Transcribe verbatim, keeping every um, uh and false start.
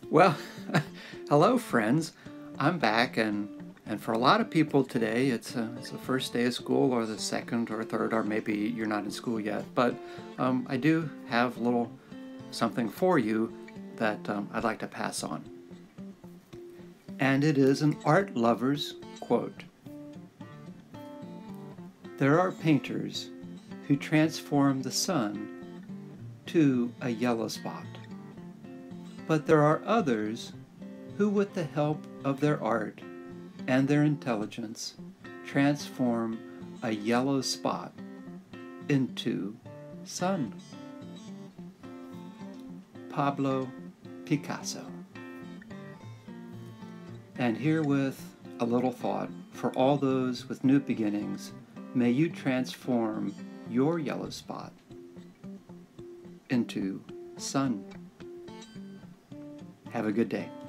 Well, hello, friends. I'm back, and and for a lot of people today, it's a, it's the first day of school, or the second or third, or maybe you're not in school yet. But um, I do have a little something for you that um, I'd like to pass on, and it is an art lover's quote. There are painters who transform the sun to a yellow spot, but there are others who, with the help of their art and their intelligence, transform a yellow spot into sun. Pablo Picasso. And herewith a little thought for all those with new beginnings. May you transform your yellow spot into sun. Have a good day.